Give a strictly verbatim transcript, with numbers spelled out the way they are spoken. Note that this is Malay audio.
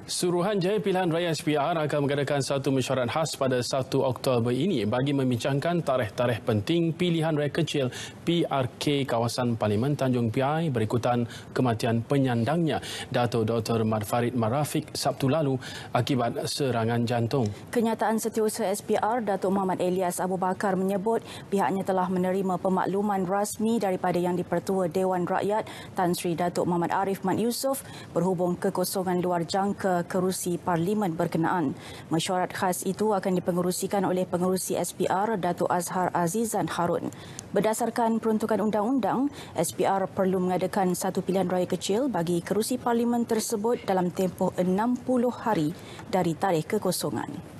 Suruhanjaya Pilihan Raya S P R akan mengadakan satu mesyuarat khas pada satu Oktober ini bagi membincangkan tarikh-tarikh penting pilihan raya kecil P R K kawasan Parlimen Tanjung Piai berikutan kematian penyandangnya Dato' Doktor Mat Farid Marafiq Sabtu lalu akibat serangan jantung. Kenyataan Setiausaha S P R Datuk Muhammad Elias Abu Bakar menyebut pihaknya telah menerima pemakluman rasmi daripada Yang di-Pertua Dewan Rakyat Tan Sri Datuk Muhammad Arif Mat Yusof berhubung kekosongan luar jangka kerusi Parlimen berkenaan. Mesyuarat khas itu akan dipengerusikan oleh pengerusi S P R Datuk Azhar Azizan Harun. Berdasarkan peruntukan undang-undang, S P R perlu mengadakan satu pilihan raya kecil bagi kerusi Parlimen tersebut dalam tempoh enam puluh hari dari tarikh kekosongan.